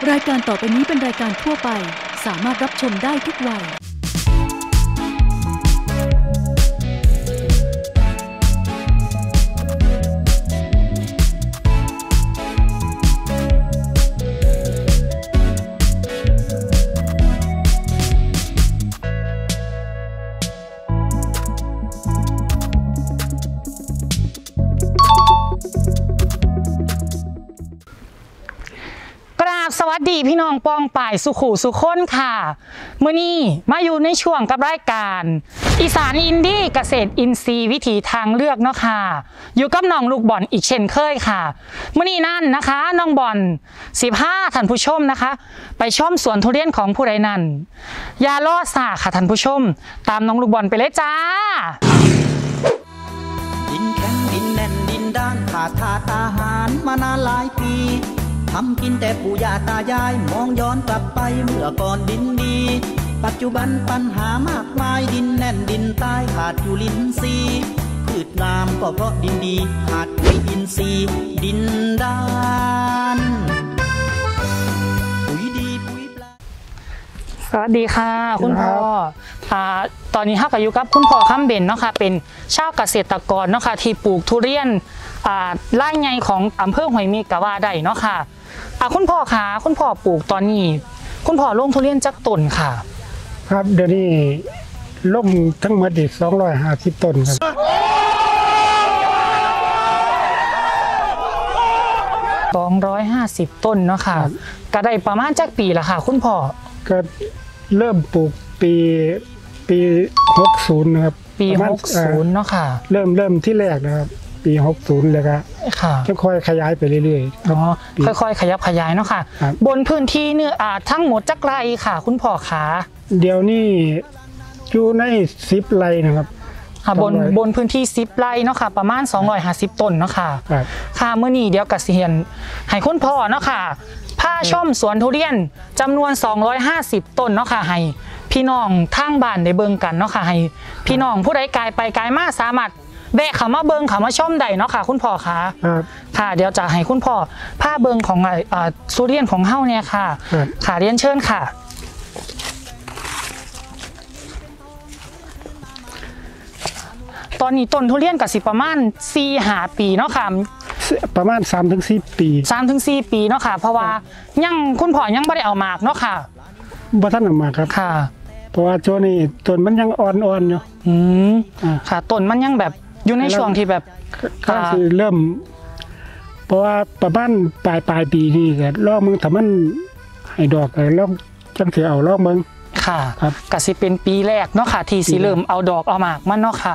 รายการต่อไปนี้เป็นรายการทั่วไปสามารถรับชมได้ทุกวัยสวัสดีพี่น้องปองป่ายสุขุสุขคนค่ะมื้อนี้มาอยู่ในช่วงกับรายการอีสานอินดี้เกษตรอินทรีย์วิถีทางเลือกเนาะค่ะอยู่กับน้องลูกบอลอีกเช่นเคยค่ะมื้อนี้นั่นนะคะน้องบอล15ท่านผู้ชมนะคะไปชมสวนทุเรียนของผู้ใดนั้นอย่ารอช้าค่ะท่านผู้ชมตามน้องลูกบอลไปเลยจ้าดินแข็งดินแน่นดินด้านขาดธาตุอาหารมานานหลายปีทำกินแต่ปู่ย่าตายายมองย้อนกลับไปเมื่อก่อนดินดีปัจจุบันปัญหามากมายดินแน่นดินใต้ขาดจุลินทรีย์พืชงามก็เพราะดินดีขาดปุ๋ยอินทรีย์ดินด้านปุ๋ยดีปุ๋ยปลาสวัสดีค่ะคุณพ่อตอนนี้เข้ากับอยู่กับคุณพ่อคำเบนเนาะค่ะเป็นชาวเกษตรกรเนาะค่ะที่ปลูกทุเรียนไร่ใหญ่ของอำเภอห้วยเมฆกะว่าได้เนาะค่ะคุณพ่อคะคุณพ่อปลูกตอนนี้คุณพ่อลงทุเรียนจักต้นค่ะครับเดี๋ยวนี้ลงทั้งหมดอีก250 ต้นครับ 250 ต้นเนาะค่ะก็ได้ประมาณจักปีละค่ะคุณพ่อก็เริ่มปลูกปี60นะครับปี60เนาะค่ะเริ่มที่แรกนะครับปี60เลยครับค่อยๆขยายไปเรื่อยๆอ๋อค่อยๆขยับขยายเนาะค่ะบนพื้นที่เนื้อทั้งหมดจักไรค่ะคุณพ่อขาเดี๋ยวนี้อยู่ใน10 ไร่นะครับบนพื้นที่10 ไร่เนาะค่ะประมาณ250 ต้นเนาะค่ะค่ะเมื่อนี้เดี๋ยวกสิเห็นให้คุณพ่อเนาะค่ะพาชมสวนทุเรียนจำนวน250 ต้นเนาะค่ะให้พี่น้องทางบ้านได้เบิ่งกันเนาะค่ะให้พี่น้องผู้ใดกายไปกายมาสามารถแวะเข้ามาเบิ่งเข้ามาชมได้เนาะค่ะคุณพ่อคะค่ะเดี๋ยวจะให้คุณพ่อพาเบิ่งของทุเรียนของเฮาเนี่ยค่ะค่ะเรียนเชิญค่ะตอนนี้ต้นทุเรียนก็สิประมาณ4-5 ปีเนาะค่ะประมาณ3-4 ปี 3-4 ปีเนาะค่ะเพราะว่ายังคุณพ่อยังไม่ได้เอาหมากเนาะค่ะบ่ทันเอาหมากครับค่ะเพราะว่าช่วงนี้ต้นมันยังอ่อนๆอยู่ค่ะต้นมันยังแบบอยู่ในช่วงที่แบบก็คือเริ่มเพราะว่าประมาณปลายปีนี้ก็ลองมึงถ้ามันให้ดอกลองจังสิเอาลองมึงค่ะก็สิเป็นปีแรกเนาะค่ะที่สิเริ่มเอาดอกเอาหมากมันเนาะค่ะ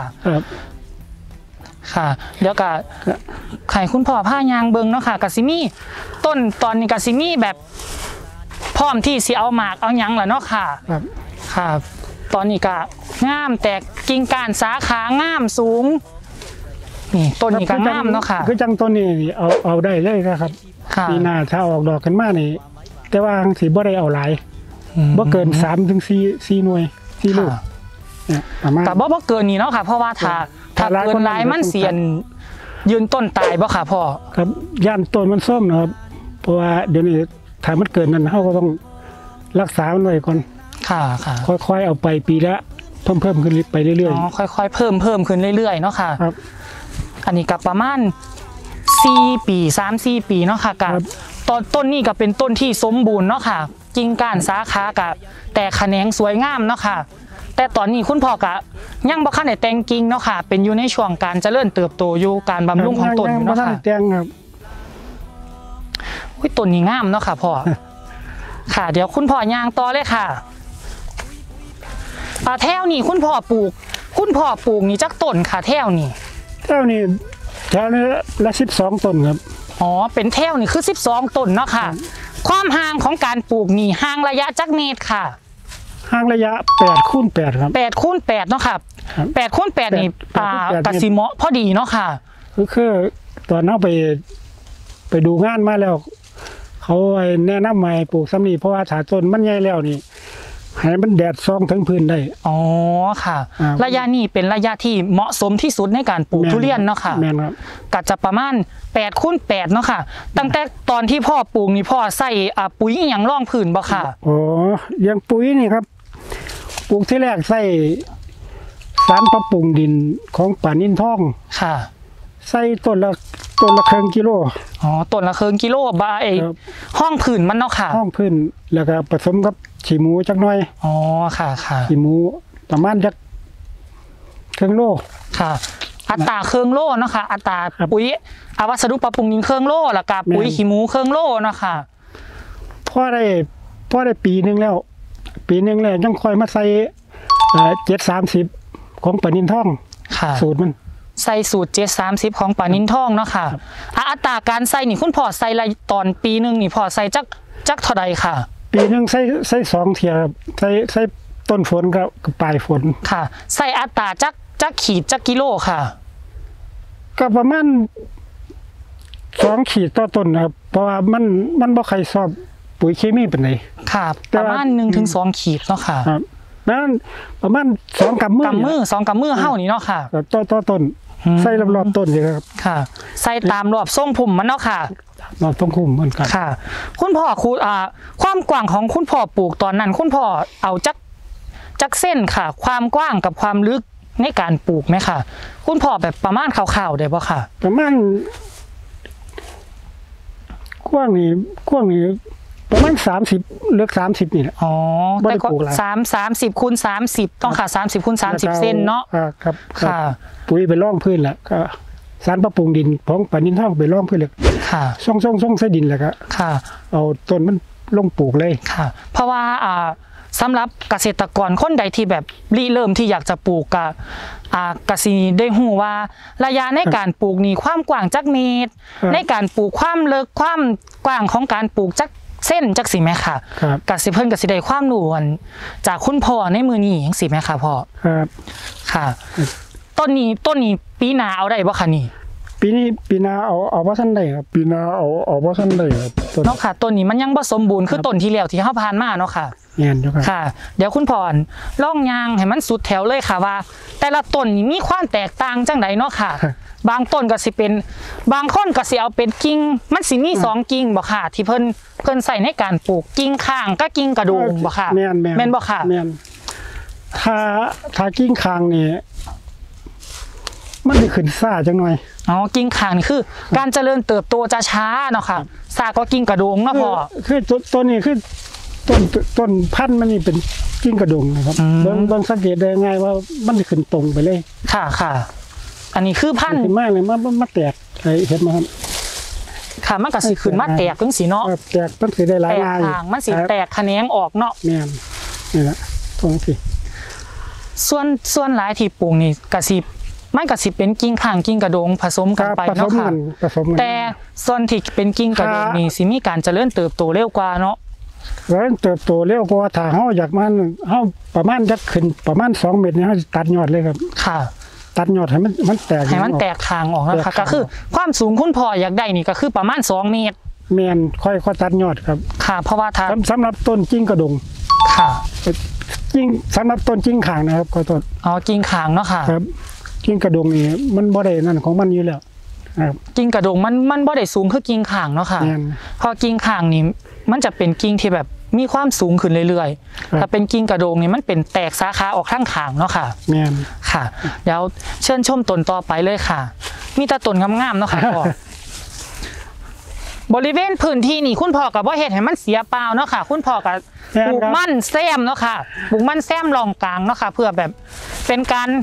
ค่ะเดี๋ยวก็ไข่คุณพ่อผ้ายางเบิงเนาะค่ะกะสิมีต้นตอนนี้กะสิมีแบบพร้อมที่สิเอาหมากเอาหยังแล้วเนาะค่ะค่ะตอนนี้ก็งามแตกกิ่งก้านสาขางามสูงนี่ต้นนี้ก็งามเนาะค่ะคือจังต้นนี้เอาได้เลยครับปีหน้าถ้าออกดอกกันมานี่แต่ว่าสีบ่ได้เอาหลายบ่เกิน3-4 หน่วย4 ลูกเนี่ยประมาณแต่บ่เกินนี่เนาะค่ะเพราะว่าถ้าเกินหลายมันเสียนยืนต้นตายบ่ค่ะพ่อครับย่านต้นมันส้มนะครับเพราะว่าเดี๋ยวนี้ถ้ามันเกินนั้นเราก็ต้องรักษามันไว้ก่อนค่ะค่อยๆเอาไปปีละเพิ่มขึ้นไปเรื่อยๆอ๋อค่อยๆเพิ่มขึ้นเรื่อยๆเนาะค่ะครับอันนี้กับประมาณ4 ปี 3-4 ปีเนาะค่ะกับต้นนี้ก็เป็นต้นที่สมบูรณ์เนาะค่ะกิ่งก้านสาขากับแต่แขนงสวยงามเนาะค่ะแต่ตอนนี้คุณพ่อก็ยังบ่คันได้แต่งกิ่งเนาะค่ะเป็นอยู่ในช่วงการเจริญเติบโตอยู่การบำรุงของต้นอยู่เนาะค่ะแต่งครับอุ้ยต้นนี้งามเนาะค่ะพ่อค่ะเดี๋ยวคุณพ่อย่างต่อเลยค่ะแถวนี่คุณพ่อปลูกนี่จักต้นค่ะแถวนี่ละ12 ต้นครับอ๋อเป็นแถวนี่คือ12 ต้นเนาะค่ะความห่างของการปลูกนี่ห่างระยะจักเมตรค่ะห่างระยะ8x8ครับ 8x8เนาะค่ะ8x8นี่กสิเหมาะพอดีเนาะค่ะคือตอนเอาไปดูงานมาแล้วเขาแนะนำใหม่ปลูกซ้ำนี่เพราะว่าถ้าต้นมันใหญ่แล้วนี่ให้มันแดดส่องถึงพื้นได้อ๋อค่ะระยะนี้เป็นระยะที่เหมาะสมที่สุดในการปลูกทุเรียนเนาะค่ะแม่นครับก็จะประมาณ8x8เนาะค่ะตั้งแต่ตอนที่พ่อปลูกนี่พ่อใส่ปุ๋ยอหยังร่องพื้นบ่ค่ะอ๋ออย่างปุ๋ยนี่ครับปลูกที่แรกใส่สารปรับปรุงดินของป่านินทองค่ะใส่ต้นละครึ่งกิโลอ๋อต้นละครึ่งกิโลบาห้องพื้นมันเนาะค่ะห้องพื้นแล้วก็ผสมกับขี้หมูจักหน่อยอ๋อค่ะขี้หมูประมาณจักครึ่งโลค่ะอัตราครึ่งโลเนาะค่ะอัตราปุ๋ยวัสดุปรับปรุงดินครึ่งโลแล้วก็ปุ๋ยขี้หมูครึ่งโลเนาะค่ะพอได้ปีนึงแล้วยังค่อยมาใส่730ของป่านินทองค่ะสูตรมันใส่สูตร730ของป่านินทองเนาะค่ะอัตราการใส่นี่คุณพ่อใส่ตอนปีนึงนี่พ่อใส่จักเท่าใดค่ะปีนึงใส่2เที่ยครับใส่ต้นฝนกับปลายฝนค่ะใส่อัตราจักขีดจักกิโลค่ะก็ประมาณ2ขีดต่อต้นครับเพราะว่ามันบ่ใครชอบปุ๋ยเคมีปานใดค่ะประมาณ1-2ขีดเนาะค่ะครับนั้นประมาณ2 กำมือ 2 กำมือเฮานี่เนาะค่ะต่อต้นใส่รอบๆต้นครับค่ะใส่ตามรอบทรงพุ่มมันเนาะค่ะรอบทรงพุ่มเหมือนกันค่ะคุณพ่อความกว้างของคุณพ่อปลูกตอนนั้นคุณพ่อเอาจักเส้นค่ะความกว้างกับความลึกในการปลูกไหมค่ะคุณพ่อแบบประมาณคร่าวๆได้บ่ค่ะประมาณกว้างนี่ประมาณ30เลือก30นี่แหละอ๋อแต่ก็30คูณ30ต้องค่ะ30คูณ30เซนเนาะครับค่ะปุ๋ยไปร่องพื้นแหละก็สารปรับปรุงดินของป่านินทองไปร่องพื้นเลยค่ะส่งใส่ดินแล้วก็ค่ะเอาต้นมันลงปลูกเลยค่ะเพราะว่าสำหรับเกษตรกรคนใดที่แบบเริ่มที่อยากจะปลูกกสิได้หูว่าระยะในการปลูกนี่ความกว้างจักเมตรในการปลูกความลึกความกว้างของการปลูกจักเส้นจักสิแม่ค่ะกสิเพิ่นกสิได้ความรู้จากคุณพ่อในมือนี้จังสิแม่ค่ะพ่อครับค่ะต้นนี้ปีหน้าเอาได้บ่คะนี่ปีหน้าเอาบ่ทันได้ครับปีหน้าเอาบ่ทันได้ครับเนาะค่ะต้นนี้มันยังบ่สมบูรณ์คือต้นที่แล้วที่เฮาผ่านมาเนาะค่ะแม่นอยู่ครับค่ะเดี๋ยวคุณพ่อล่องยางให้มันสุดแถวเลยค่ะว่าแต่ละต้นนี่มีความแตกต่างจังไดเนาะค่ะบางต้นก็สิเป็นบางคนก็สิเอาเป็นกิ่งมันสิมี2กิ่งบ่ค่ะที่เพิ่นใส่ในการปลูกกิ่งข้างกับกิ่งกระโดงบ่ค่ะแม่นบ่ค่ะแม่นถ้ากิ่งข้างนี่มันสิขึ้นช้าจังหน่อยอ๋อกิ่งข้างนี่คือการเจริญเติบโตจะช้าเนาะค่ะช้าก็กิ่งกระโดงเนาะพ่อคือต้นนี้คือต้นพันธุ์มันนี่เป็นกิ่งกระโดงนะครับบางสังเกตได้ง่ายว่ามันสิขึ้นตรงไปเลยค่ะอันนี้คือพันธุ์มากเลยมาแตกเห็นมั้ยครับค่ะมันก็สิขึ้นมาแตกจังซี่เนาะแตกมันสิได้หลายงานมันสิแตกแขนงออกเนาะแม่นนี่แหละตรงสิส่วนหลายที่ปลูกนี่ก็สิมันก็สิเป็นกิ่งข้างกิ่งกระโดงผสมกันไปเนาะค่ะแต่ส่วนที่เป็นกิ่งกระโดงนี่สิมีการเจริญเติบโตเร็วกว่าเนาะเติบโตเร็วกว่าถ้าเฮาอยากมันเฮาประมาณจักขึ้นประมาณ2เมตรนี่เฮาตัดยอดเลยครับค่ะตัดยอดให้มันแตกทางออกนะคะก็คือความสูงคุณพ่ออยากได้นี่ก็คือประมาณ2เมตรแม่นค่อยตัดยอดครับค่ะเพราะว่าสำหรับต้นจิ้งกระดงค่ะจิ้งสำหรับต้นจิ้งข่างนะครับขอโทษอ๋อจิ้งข่างเนาะค่ะครับจิ้งกระดงนี่มันบ่ได้นั่นของมันอยู่แล้วครับจิ้งกระดงมันบ่ได้สูงคือจิ้งข่างเนาะค่ะพอจิ้งข่างนี่มันจะเป็นกิ้งที่แบบมีความสูงขึ้นเรื่อยๆถ้าเป็นกิ้งกระโดงนี่มันเป็นแตกสาขาออกข้างขางเนาะค่ะแม่นค่ะเดี๋ยวเชิญชมต้นต่อไปเลยค่ะมีแต่ต้นงามๆเนาะค่ะพ่อบริเวณพื้นที่นี่คุณพ่อกับว่าเฮ็ดให้มันเสียเปล่าเนาะค่ะคุณพ่อกับปลูกมันแซมเนาะค่ะปลูกมันแซมรองกลางเนาะค่ะเพื่อแบบเป็น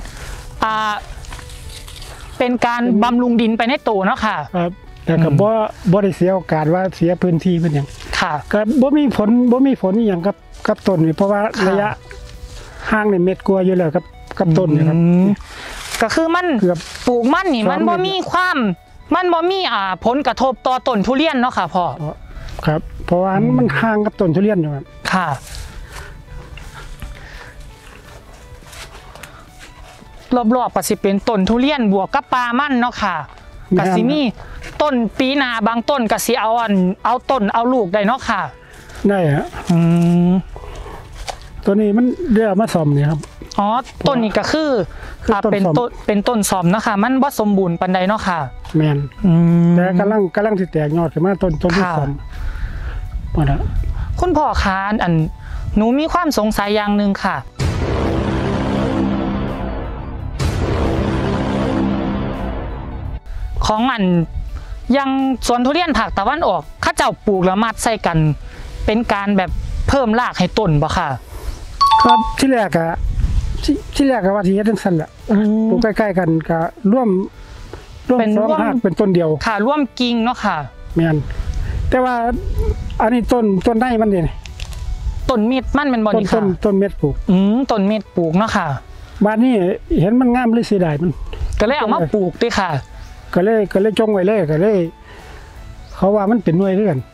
การบำรุงดินไปในตัวเนาะค่ะแต่ก็บ่ได้เสียโอกาสว่าเสียพื้นที่เป็นอย่างค่ะก็บ่มีผลอย่างกับต้นนี่เพราะว่าระยะห่างในเม็ดกลัวอยู่แล้วกับต้นนี่ครับก็คือมันปลูกมันนี่มันบ่มีผลกระทบต่อต้นทุเรียนเนาะค่ะพ่อครับเพราะว่ามันห่างกับต้นทุเรียนอยู่ครับค่ะรอบๆก็สิเป็นต้นทุเรียนบวกกับปลามันเนาะค่ะกะสิมีต้นปีนาบางต้นกะสิเอาต้นเอาลูกได้เนาะค่ะได้ฮะตัวนี้มันเรียกมาซ่อมนี่ครับอ๋อต้นนี้ก็คือเป็นต้นซ่อมนะคะมันบ่สมบูรณ์ปานใดเนาะค่ะแม่นแต่กำลังสิแตกยอดขึ้นมาต้นที่ซ่อมหมดแล้วคุณพ่อคะหนูมีความสงสัยอย่างนึงค่ะของยังสวนทุเรียนภาคตะวันออกข้าเจ้าปลูกแล้วมัดใส่กันเป็นการแบบเพิ่มรากให้ต้นบ่ค่ะครับที่แรกก็ว่าที่เฮ็ดจังซั่นแหละปลูกใกล้ๆกันก็ร่วม2รากเป็นต้นเดียวค่ะร่วมกิ่งเนาะค่ะแม่นแต่ว่าอันนี้ต้นได้มันนี่ต้นเม็ดมันเป็นบ่นี่ค่ะต้นเม็ดปลูกต้นเม็ดปลูกเนาะค่ะบ้านนี้เห็นมันงามเลยเสียดายมันก็เลยเอามาปลูกติค่ะก็เลยจงไว้เลยก็เลยเขาว่ามันเป็นหน่วยเรื่อน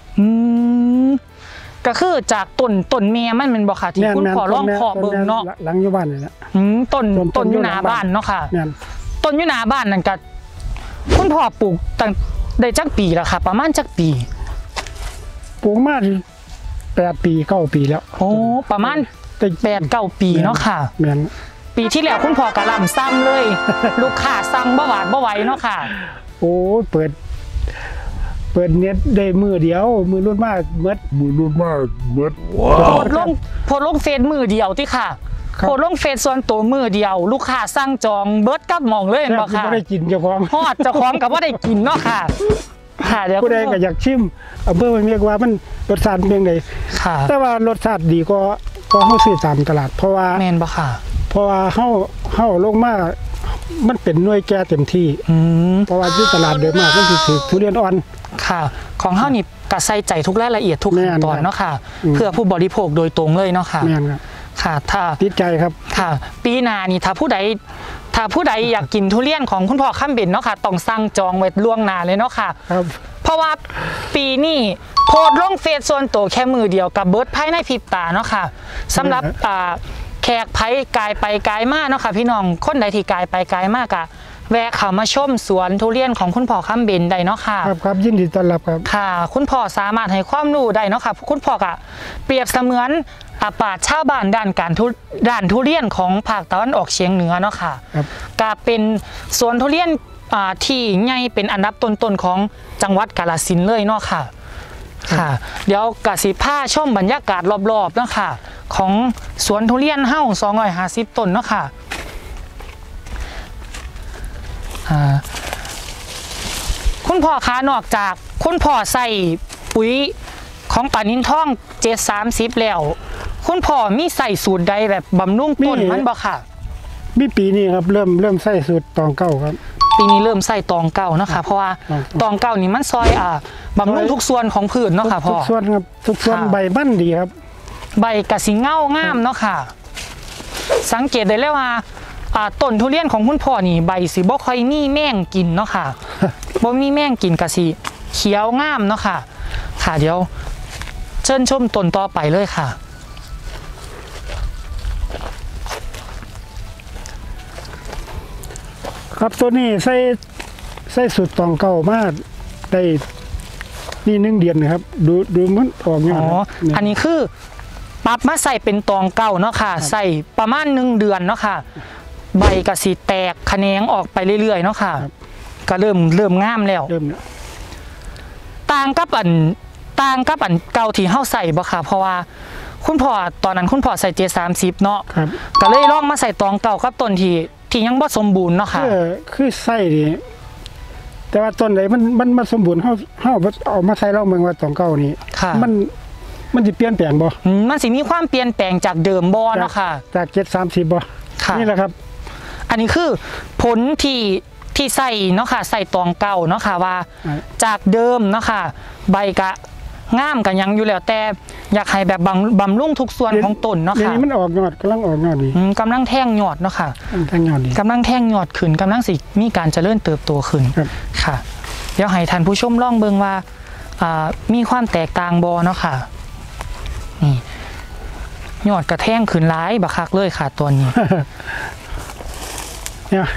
ก็คือจากต้นเมียมันเป็นบ่ค่ะที่คุณพ่อลองเพาะเบิ่งเนาะหลังอยู่บ้านนี่แหละต้นอยู่หน้าบ้านเนาะค่ะต้นอยู่หน้าบ้านนั่นก็คุณพ่อปลูกตั้งได้จักปีแล้วค่ะประมาณจักปีปลูกมา8 ปี 9 ปีแล้วโอ้ประมาณ8 9 ปีเนาะค่ะแม่นปีที่แล้วคุณพ่อกะลำซ้ำเลยลูกค้าสั่งบ่หวาดบ่ไหวเนาะค่ะโอ้เปิดเน็ตได้มือเดียวมือรุ่นมากเบิดโพดลงเฟซมือเดียวที่ค่ะโพดลงเฟซส่วนตัวมือเดียวลูกค้าสั่งจองเบิดกับหม่องเลยเนาะค่ะบ่ได้กินเจ้าของฮอดเจ้าของก็บ่ได้กินเนาะค่ะเดี๋ยวผู้ใดก็อยากชิมอำเภอมันเรียกว่ามันรสชาติเป็นไงแต่ว่ารสชาติดีก็เฮาซื้อตามตลาดเพราะว่าแม่นบ่ค่ะเพราะว่าเฮาลงมามันเป็นหน่วยแก่เต็มที่เพราะว่าที่ตลาดเดิมมากมันสิทุเรียนอ่อนค่ะของเฮานี่ก็ใส่ใจทุกรายละเอียดทุกขั้นตอนเนาะค่ะเพื่อผู้บริโภคโดยตรงเลยเนาะค่ะแม่นครับค่ะถ้าติดใจครับค่ะปีหน้านี่ถ้าผู้ใดอยากกินทุเรียนของคุณพ่อค่ำเบญเนาะค่ะต้องสั่งจองไว้ล่วงหน้าเลยเนาะค่ะครับเพราะว่าปีนี้โพสต์ลงเฟซส่วนตัวแค่มือเดียวกับเบิร์ดภายในพริบตาเนาะค่ะสำหรับแขกไผกายไปกายมาเนาะค่ะพี่น้องคนใดที่กายไปกายมากอะแวะเข้ามาชมสวนทุเรียนของคุณพ่อค่ำเบญได้เนาะค่ะครับยินดีต้อนรับครับค่ะคุณพ่อสามารถให้ความรู้ได้เนาะค่ะคุณพ่อกะเปรียบเสมือนปราชญ์ชาวบ้านด้านทุเรียนของภาคตะวันออกเฉียงเหนือเนาะค่ะก็เป็นสวนทุเรียนที่ใหญ่เป็นอันดับต้นๆของจังหวัดกาฬสินธุ์เลยเนาะค่ะค่ะเดี๋ยวกสิพาชมบรรยากาศรอบๆเนาะค่ะของสวนทุเรียนเฮ้า250 ต้นเนาะค่ะคุณพ่อคะนอกจากคุณพ่อใส่ปุ๋ยของปานินท่อง730แล้วคุณพ่อมีใส่สูตรใดแบบบำรุงต้นมันบ่ค่ะมีปีนี้ครับเริ่มใส่สูตรตองเก้าครับปีนี้เริ่มใส่ตองเก้านะคะเพราะว่าตองเก้านี่มันซอยบำรุงทุกส่วนของพืชเนาะค่ะพ่อทุกส่วนครับทุกส่วนใบมันดีครับใบกะสิเงางามเนาะค่ะสังเกตได้เลยว่าต้นทุเรียนของคุณพ่อนี่ใบสีบ่ค่อยมีแมงกินเนาะค่ะบ่มีแมงกินกะสิเขียวงามเนาะค่ะค่ะเดี๋ยวเชิญชมต้นต่อไปเลยค่ะครับตัวนี้ใส่สุดตองเก่ามากได้นี่1 เดือนนะครับดูมันออกเนี่ยอันนี้คือปรับมาใส่เป็นตองเก่าเนาะค่ะใส่ประมาณ1 เดือนเนาะค่ะใบกระสีแตกแขนงออกไปเรื่อยๆเนาะค่ะก็เริ่มงามแล้วต่างกับอันเก่าที่เฮาใส่บ่ค่ะเพราะว่าคุณพ่อตอนนั้นคุณพ่อใส่730เนาะก็เลยลองมาใส่ตองเก่ากับต้นที่ยังบ่สมบูรณ์เนาะค่ะคือใส่ดิแต่ว่าต้นไหนมันสมบูรณ์เฮาเอามาใส่ลองเบิ่งว่าตองเก่านี่มันสิเปลี่ยนแปลงบ่มันสิมีความเปลี่ยนแปลงจากเดิมบ่เนาะค่ะจาก730บ่นี่แหละครับอันนี้คือผลที่ใส่เนาะค่ะใส่ตองเก่าเนาะค่ะว่าจากเดิมเนาะค่ะใบกะงามกันยังอยู่แล้วแต่อยากให้แบบบำรุงทุกส่วนของต้นเนาะค่ะนี่มันออกยอดกำลังออกยอดดีกำลังแท่งยอดเนาะค่ะแท่งยอดดีกำลังแท่งยอดขึ้นกำลังสิมีการเจริญเติบโตขึ้นค่ะเดี๋ยวให้ท่านผู้ชมลองเบิ่งว่ามีความแตกต่างบ่เนาะค่ะนี่ยอดกระแท่งขึ้นหลายบักคักเลยค่ะตัวนี้เนี่ย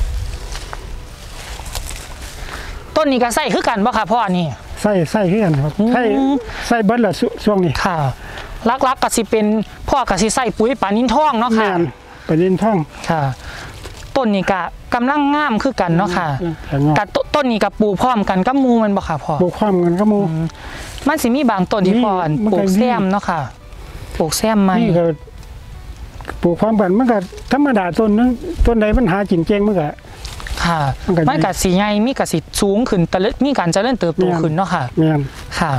ต้นนี้ก็ใส่คือกันบ่ค่ะพ่อนี่ใส่คือกันครับใส่เบิดละช่วงนี้ค่ะลักๆก็สิเป็นพ่อก็สิใส่ปุ๋ยปลานินทองเนาะค่ะปลานินทองค่ะต้นนี้ก็กำลังงามคือกันเนาะค่ะกับต้นนี้กับปลูกพร้อมกันกับมูมันบ่ค่ะพ่อปลูกพร้อมกันกับมูมันสิมีบางต้นที่พ่อปลูกแซมเนาะค่ะปลูกแซมไหมนี่ก็ปลูกพร้อมกันมันก็ธรรมดาต้นนึงต้นใดมันหากินเก่งมันก็ค่ะมันก็สีใหญ่มีก็สิสูงขึ้นแต่มีการเจริญเติบโตขึ้นเนาะค่ะค่ะ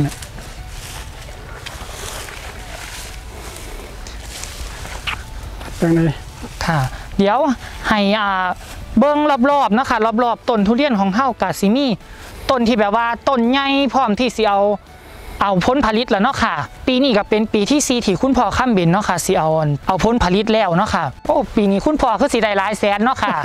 จังได๋ค่ะเดี๋ยวให้เบิ่งรอบๆนะคะรอบๆต้นทุเรียนของเฮาก็สิมีต้นที่แบบว่าต้นใหญ่พร้อมที่สิเอาผลผลิตแล้วเนาะค่ะปีนี้ก็เป็นปีที่4ที่คุณพ่อค้ำเบนเนาะค่ะสิเอาผลผลิตแล้วเนาะค่ะโอ้ปีนี้คุณพ่อคือสิได้หลายแสนเนาะค่ะ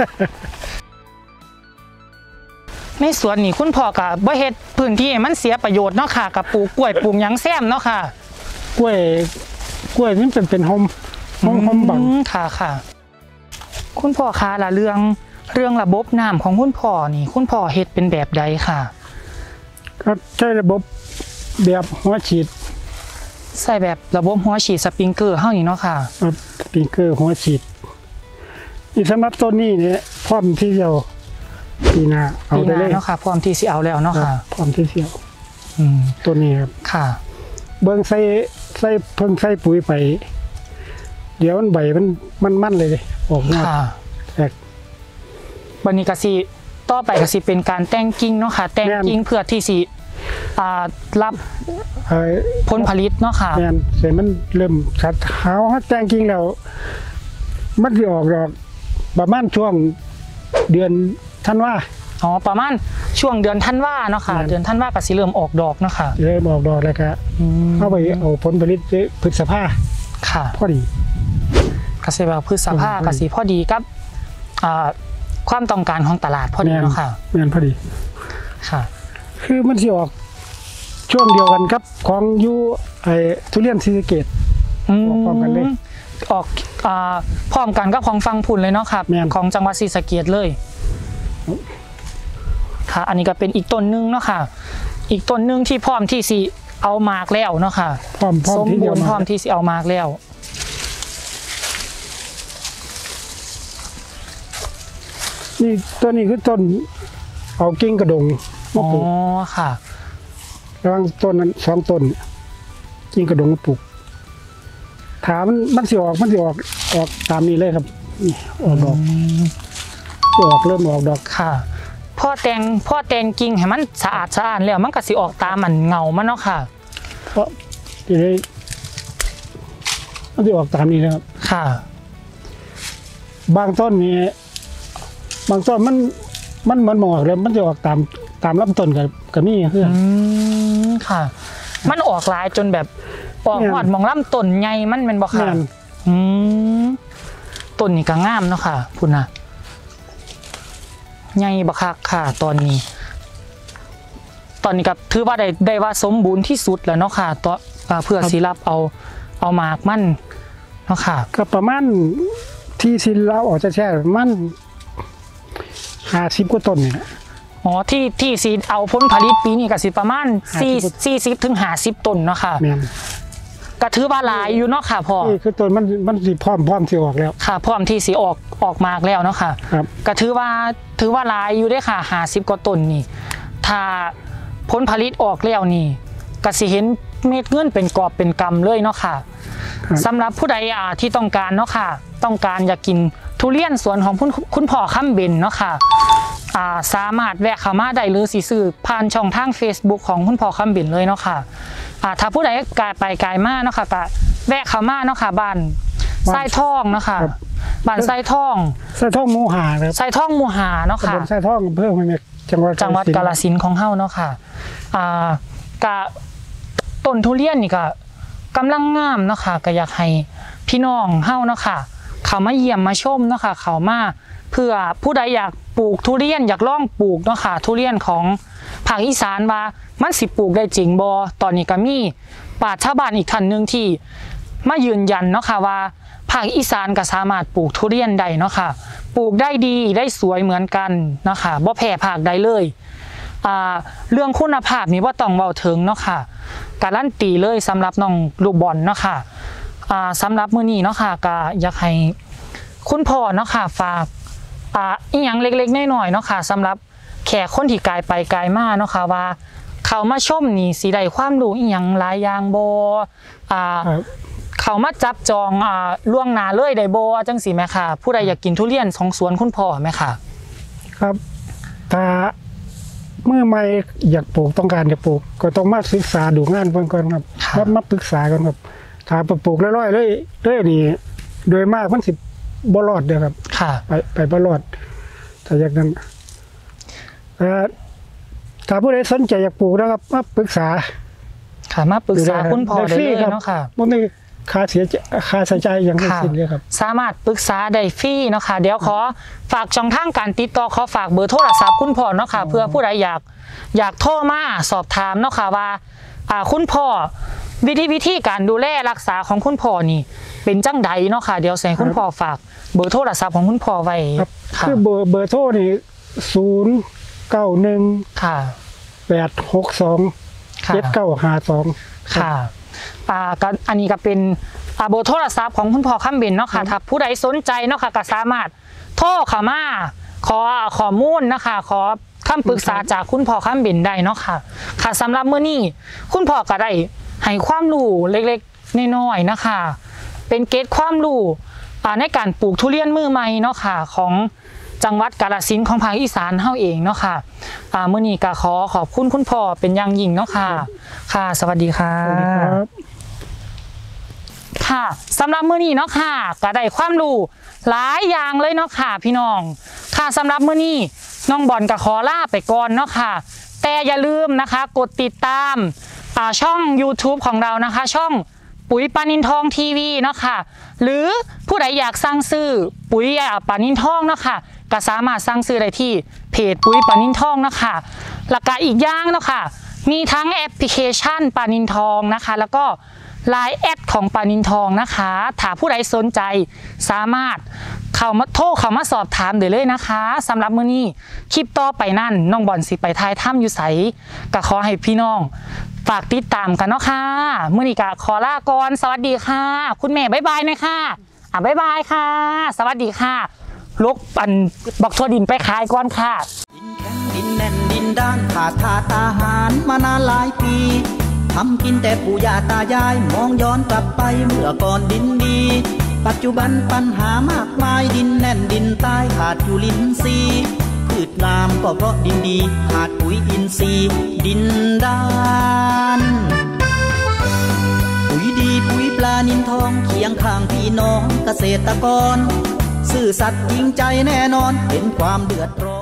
ในสวนนี่คุณพ่อก็บ่เฮ็ดพื้นที่มันเสียประโยชน์เนาะค่ะกับปลูกกล้วยปลูกหยังแซมเนาะค่ะกล้วยนี่เป็นโฮมบังค่ะคุณพ่อคะละเรื่องระบบน้ำของคุณพ่อนี่คุณพ่อเฮ็ดเป็นแบบใดค่ะก็ใช้ระบบแบบหัวฉีดใส่แบบระบบหัวฉีดสปริงเกอร์เฮานี่เนาะค่ะสปริงเกอร์หัวฉีดนี่สำหรับต้นนี้เนี่ยพร้อมที่จะปีหน้าเอาได้เลยเนาะค่ะพร้อมที่สิเอาแล้วเนาะค่ะพร้อมที่จะต้นนี้ครับค่ะเบิ่งใส่เพิ่งใส่ปุ๋ยไปเดี๋ยวมันใบมันเลยออกงาวันนี้ก็สิต่อไปก็สิเป็นการแต่งกิ่งเนาะค่ะแต่งกิ่งเพื่อที่สิรับผลผลิตเนาะค่ะเสร็จมันเริ่มชัดเท้าแต่งกิ่งแล้วมันจะออกดอกประมาณช่วงเดือนธันวาประมาณช่วงเดือนธันวาเนาะค่ะเดือนธันวาก็สิเริ่มออกดอกเนาะค่ะเริ่มออกดอกแล้วก็เข้าไปเอาผลผลิตพฤษภาค่ะพอดีเกษตรพฤษภาเกษตรพอดีกับความต้องการของตลาดพอดีเนาะค่ะแม่นพอดีค่ะคือมันสิออกช่วงเดียวกันครับของยูทุเรียนศรีสะเกษออกพร้อมกันเลยออกพร้อมกันกับของฟังพุ่นเลยเนาะครับของจังหวัดศรีสะเกษเลยค่ะอันนี้ก็เป็นอีกต้นนึงเนาะค่ะอีกต้นนึงที่พร้อมที่สิเอามากแล้วเนาะค่ะสมบูรณ์พร้อมที่สิเอามากแล้วนี่ตัวนี้คือต้นเอากิ่งกระดงมาปลูกค่ะระหว่างต้นนั้น2ต้นกิ่งกระดงมาปลูกถามมันสิออกตามนี้เลยครับนี่ออกดอกเริ่มออกดอกค่ะพ่อแต่งกิ่งให้มันสะอาดแล้วมันก็สิออกตามมันเงามันเนาะค่ะเพราะทีนี้มันสิออกตามนี้นะครับค่ะบางต้นนี่บางต้นมันหมอกเลยมันจะออกตามลำต้นกับนี่คือค่ะมันออกหลายจนแบบออกหอดมองลำต้นใหญ่มันเป็นบ่ค่ะต้นนี่ก็งามเนาะค่ะพุ่นนะใหญ่บักคักค่ะตอนนี้กับถือว่าได้ว่าสมบูรณ์ที่สุดแล้วเนาะค่ะตัวเพื่อสิรับเอาหมากมันเนาะค่ะก็ประมาณที่สิเราออกจะแช่มัน50 กว่าต้นเนี่ยที่สิเอาผลผลิตปีนี้ก็สิประมาณ40 ถึง 50 ต้นเนาะค่ะก็ถือว่าหลายอยู่เนาะค่ะพ่อคือต้นมันสิพร้อมที่ออกแล้วค่ะพร้อมที่สิออกมากแล้วเนาะค่ะก็ถือว่าหลายอยู่ได้ค่ะ50 กว่าต้นนี่ถ้าผลผลิตออกแล้วนี่ก็สิเห็นเม็ดเงินเป็นกอบเป็นกำเลยเนาะค่ะสำหรับผู้ใดที่ต้องการเนาะค่ะต้องการอยากกินทุเรียนสวนของคุณพ่อค้ำเบนเนาะค่ะสามารถแวะเข้ามาได้หรือซื้อผ่านช่องทาง Facebook ของคุณพ่อค้ำเบนเลยเนาะค่ะถ้าผู้ใดกายไปกายมาเนาะค่ะก็แวะเข้ามาเนาะค่ะบ้านไส้ท่องเนาะค่ะบ้านไส้ท่องหมู่หาไส้ท่องหมู่หาเนาะค่ะไส้ท่องเพิ่มมาจังหวัดกาฬสินธุ์ของเฮาเนาะค่ะกะต้นทุเรียนนี่ก็กำลังงามเนาะค่ะก็อยากให้พี่น้องเฮาเนาะค่ะเขามาเยี่ยมมาชมเนาะค่ะเขามาเพื่อผู้ใดอยากปลูกทุเรียนอยากลองปลูกเนาะค่ะทุเรียนของภาคอีสานว่ามันสิปลูกได้จริงบ่ตอนนี้ก็มีปราชญ์ชาวบ้านอีกท่านนึงที่มายืนยันเนาะค่ะว่าภาคอีสานก็สามารถปลูกทุเรียนได้เนาะค่ะปลูกได้ดีได้สวยเหมือนกันเนาะค่ะบ่แพ้ภาคใดเลยเรื่องคุณภาพนี่ว่าต้องเว้าถึงเนาะค่ะการันตีเลยสำหรับน้องลูกบอลเนาะค่ะสำหรับมื้อนี้เนาะค่ะก็อยากให้คุณพ่อเนาะค่ะฝากอีหยังเล็กๆน้อยๆเนาะค่ะสำหรับแขกคนที่กายไปกายมาเนาะค่ะว่าเขามาชมนี่สิได้ความรู้อีหยังหลายอย่างบ่เขามาจับจองล่วงหน้าเลยได้บ่จังสิแม่ค่ะผู้ใดอยากกินทุเรียนของสวนคุณพ่อแม่ค่ะครับถ้าเมื่อไม่อยากปลูกต้องการจะปลูกก็ต้องมาศึกษาดูงานเพิ่นก่อนครับมาปรึกษากันครับถ้าปลูกร้อยๆเลยนี่โดยมากมันสิบ่รอดเด้อครับไปบ่รอดถ้าอย่างนั้นถ้าผู้ใดสนใจอยากปลูกนะครับมาปรึกษาค่ะมาปรึกษาคุณพ่อได้เลยเนาะค่ะบ่มีค่าใช้จ่ายอย่างสิ้นเลยครับสามารถปรึกษาได้ฟรีเนาะค่ะเดี๋ยวขอฝากช่องทางการติดต่อขอฝากเบอร์โทรศัพท์คุณพ่อเนาะค่ะเพื่อผู้ใดอยากโทรมาสอบถามเนาะค่ะว่าคุณพ่อวิธีการดูแลรักษาของคุณพ่อนี่เป็นจังใดเนาะค่ะเดี๋ยวใส่คุณพ่อฝากเบอร์โทรศัพท์ของคุณพ่อไว้คือเบอร์โทรนี่091ค่ะ862 7952 ค่ะอันนี้ก็เป็นเบอร์โทรศัพท์ของคุณพ่อคำเบนเนาะค่ะถ้าผู้ใดสนใจเนาะค่ะก็สามารถโทรเข้ามาขอข้อมูลนะคะขอคำปรึกษาจากคุณพ่อคำเบนได้เนาะค่ะค่ะสำหรับมื้อนี้คุณพ่อก็ได้ให้ความรู้เล็กๆน้อยๆนะคะเป็นเกร็ดความรู้ในการปลูกทุเรียนมือใหม่เนาะค่ะของจังหวัดกาฬสินธุ์ของภาคอีสานเฮาเองเนาะค่ะมื้อนี้ก็ขอบคุณคุณพ่อเป็นอย่างยิ่งเนาะค่ะค่ะสวัสดีค่ะค่ะสำหรับมื้อนี้เนาะค่ะก็ได้ความรู้หลายอย่างเลยเนาะค่ะพี่น้องค่ะสำหรับมื้อนี้น้องบอลก็ขอลาไปก่อนเนาะค่ะแต่อย่าลืมนะคะกดติดตามช่อง YouTube ของเรานะคะช่องปุ๋ยปานินทองทีวีเนาะค่ะหรือผู้ใดอยากสั่งซื้อปุ๋ยปานินทองเนาะค่ะก็สามารถสั่งซื้อได้ที่เพจปุ๋ยปานินทองเนาะค่ะหลักการอีกอย่างเนาะค่ะมีทั้งแอปพลิเคชันปานินทองนะคะแล้วก็Line แอดของปานินทองนะคะถ้าผู้ใดสนใจสามารถเข้ามาสอบถามได้เลยนะคะสำหรับมื้อนี้คลิปต่อไปนั่นน้องบอลสิไปทายถ้ำอยู่ไสก็ขอให้พี่น้องฝากติดตามกันเนาะค่ะมื้อนี้ก็ขอลาก่อนสวัสดีค่ะคุณแม่บ๊ายบายนะค่ะบ๊ายบายค่ะสวัสดีค่ะลกบอกทั่วดินไปขายก่อนค่ะดินแน่นดินด้านขาดอาหารมานานหลายปีทำกินแต่ปู่ย่าตายายมองย้อนกลับไปเมื่อก่อนดินดีปัจจุบันปัญหามากมายดินแน่นดินใต้ขาดจุลินทรีย์พืชงามก็เพราะดินดีขาดปุ๋ยอินทรีย์ดินด้านปุ๋ยดีปุ๋ยปลานินทองเคียงข้างพี่น้องเกษตรกรซื่อสัตย์จริงใจแน่นอนเห็นความเดือดร้อน